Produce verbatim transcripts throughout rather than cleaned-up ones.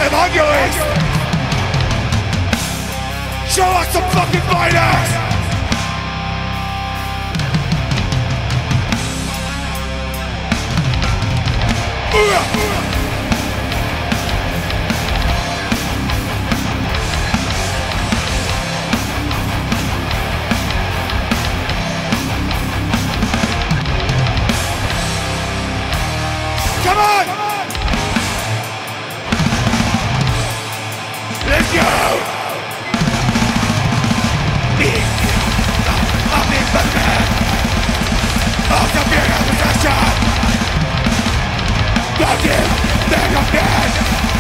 Evangelist! Show us some fucking fighters! Come on! Let's go! I'm the Batman of the beautiful possession. Fucking thing of dead.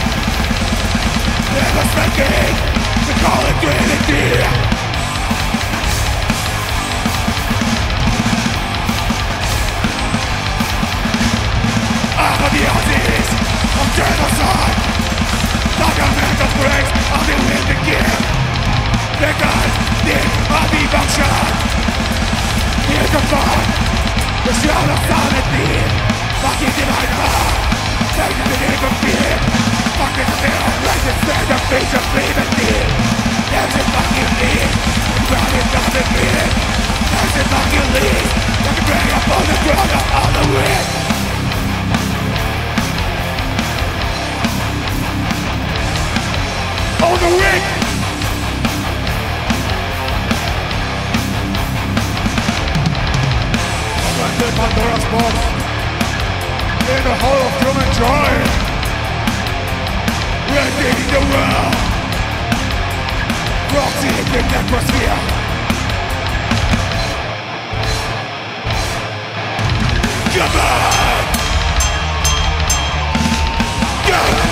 Never speaking to call it Trinity. I'm the Aussies of genocide. Like a man of grace, I'll be with the gift. Because this of devotion. Here's the fun, the shroud of sanity. Fucking divine heart, taking the name of fear. Fucking the fear of righteous stand of face of liberty. There's a fucking lead, the ground is nothing needed. There's a fucking lead, that can bring up on the ground of all the wind. On the wind! The Pandora's box in the hall of human joy. We're taking the world. Proxy in the necrosphere. Come on! Go!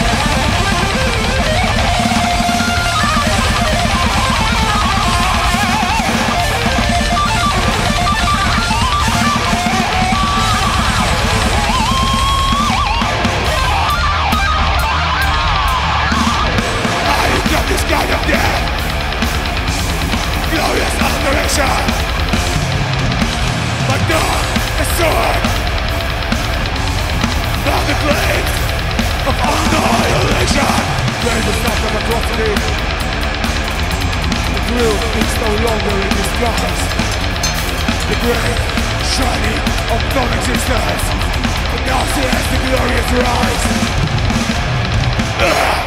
This kind of death, glorious adoration, but not a sword, not the blades of annihilation. There is not of atrocity. The grill is no longer in disguise. The great shining of non-existence, and now sees the glorious rise. Ugh.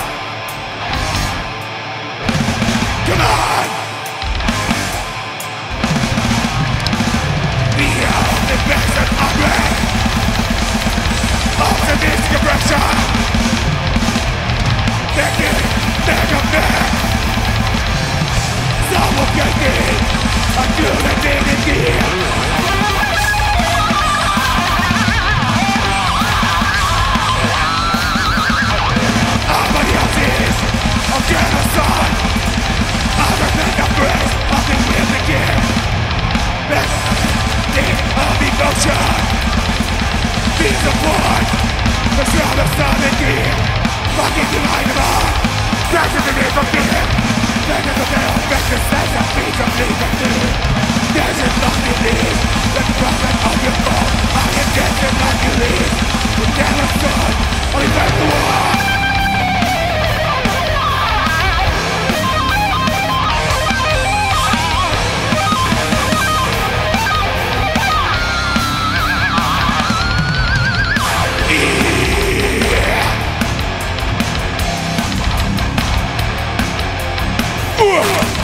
Come on! Beyond the best of hungry optimistic aggression. Thinking, think of that. Suffocating until the dignity. Armageddon of genocide. Everything of grace, nothing will begin. That's the of devotion. Peace of blood, the shroud of sanity. Fucking divine heart, that's the name of fear. That is the veil of righteousness and peace of liberty. There is nothing need, the prophet of your fault. I am destined not to leave. The devil's son, only break the war. Ugh!